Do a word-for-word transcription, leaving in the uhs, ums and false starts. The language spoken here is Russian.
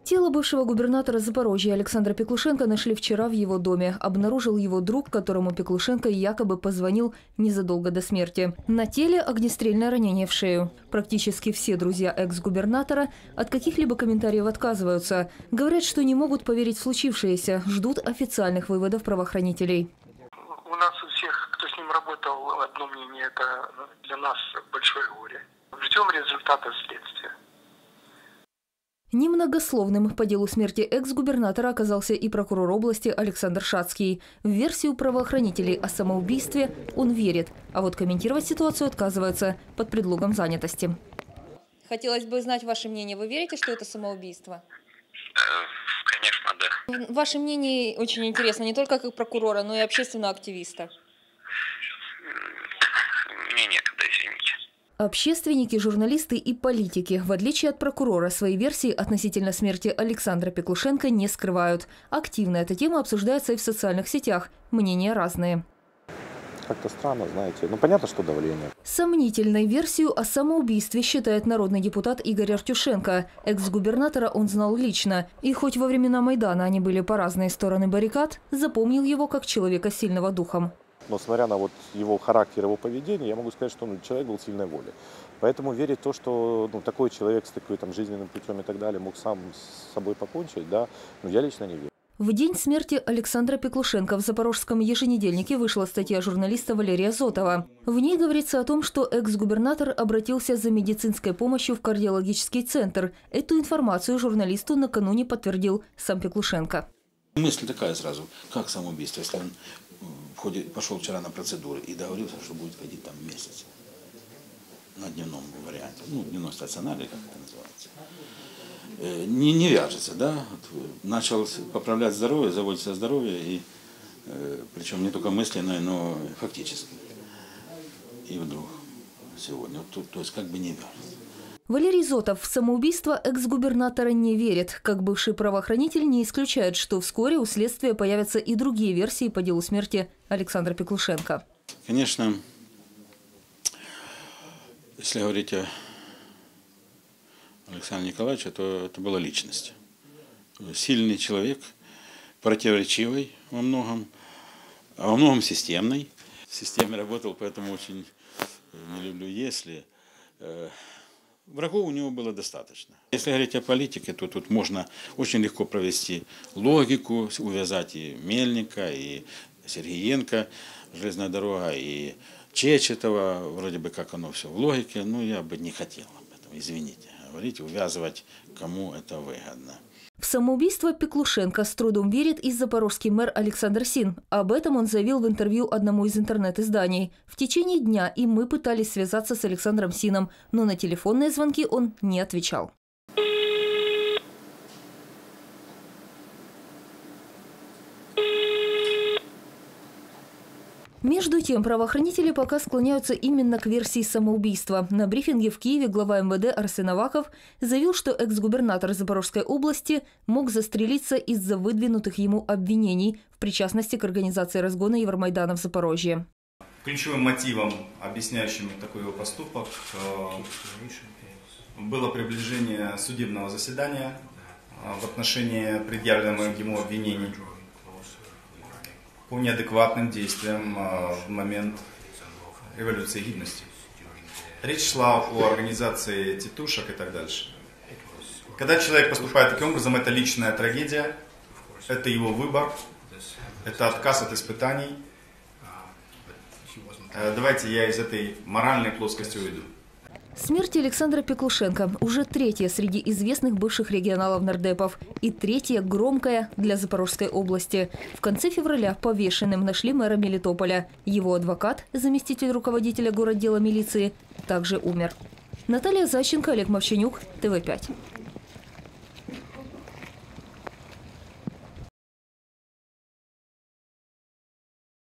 Тело бывшего губернатора Запорожья Александра Пеклушенко нашли вчера в его доме. Обнаружил его друг, которому Пеклушенко якобы позвонил незадолго до смерти. На теле огнестрельное ранение в шею. Практически все друзья экс-губернатора от каких-либо комментариев отказываются. Говорят, что не могут поверить в случившееся, ждут официальных выводов правоохранителей. У нас у всех, кто с ним работал, одно мнение – это для нас большое горе. Ждем результата следствия. Немногословным по делу смерти экс-губернатора оказался и прокурор области Александр Шацкий. В версию правоохранителей о самоубийстве он верит, а вот комментировать ситуацию отказывается под предлогом занятости. Хотелось бы знать ваше мнение. Вы верите, что это самоубийство? Конечно, да. Ваше мнение очень интересно, не только как прокурора, но и общественного активиста. Мне некогда, извините. Общественники, журналисты и политики, в отличие от прокурора, свои версии относительно смерти Александра Пеклушенко не скрывают. Активно эта тема обсуждается и в социальных сетях. Мнения разные. Как-то странно, знаете. Ну, понятно, что давление. Сомнительной версию о самоубийстве считает народный депутат Игорь Артюшенко. Экс-губернатора он знал лично. И хоть во времена Майдана они были по разные стороны баррикад, запомнил его как человека сильного духом. Но смотря на вот его характер, его поведение, я могу сказать, что он, человек был сильной воли. Поэтому верить в то, что ну, такой человек с такой там жизненным путем и так далее мог сам с собой покончить, да, ну, я лично не верю. В день смерти Александра Пеклушенко в запорожском еженедельнике вышла статья журналиста Валерия Зотова. В ней говорится о том, что экс-губернатор обратился за медицинской помощью в кардиологический центр. Эту информацию журналисту накануне подтвердил сам Пеклушенко. Мысль такая сразу, как самоубийство, если он в ходе, пошел вчера на процедуры и договорился, что будет ходить там месяц на дневном варианте, ну, дневной стационаре, как это называется. Не, не вяжется, да, вот, начал поправлять здоровье, заботиться о здоровье, и, причем не только мысленно, но фактически. И вдруг сегодня, то, то есть как бы не вяжется. Валерий Зотов в самоубийство экс-губернатора не верит. Как бывший правоохранитель не исключает, что вскоре у следствия появятся и другие версии по делу смерти Александра Пеклушенко. Конечно, если говорить о Александре Николаевиче, то это была личность. Сильный человек, противоречивый во многом, а во многом системный. В системе работал, поэтому очень не люблю «если». Врагов у него было достаточно. Если говорить о политике, то тут можно очень легко провести логику, увязать и Мельника, и Сергеенко, железная дорога, и Чечетова, вроде бы как оно все в логике, но я бы не хотел об этом, извините, говорить, увязывать, кому это выгодно. В самоубийство Пеклушенко с трудом верит и запорожский мэр Александр Син. Об этом он заявил в интервью одному из интернет-изданий. В течение дня и мы пытались связаться с Александром Сином, но на телефонные звонки он не отвечал. Между тем, правоохранители пока склоняются именно к версии самоубийства. На брифинге в Киеве глава эм вэ дэ Арсен Аваков заявил, что экс-губернатор Запорожской области мог застрелиться из-за выдвинутых ему обвинений в причастности к организации разгона Евромайдана в Запорожье. Ключевым мотивом, объясняющим такой его поступок, было приближение судебного заседания в отношении предъявленных ему обвинений по неадекватным действиям в момент революции гидности. Речь шла о организации тетушек и так дальше. Когда человек поступает таким образом, это личная трагедия, это его выбор, это отказ от испытаний. Давайте я из этой моральной плоскости уйду. Смерть Александра Пеклушенко уже третья среди известных бывших регионалов-нардепов и третья громкая для Запорожской области. В конце февраля повешенным нашли мэра Мелитополя. Его адвокат, заместитель руководителя городдела милиции, также умер. Наталья Защенко, Олег Мовчанюк, тэ вэ пять.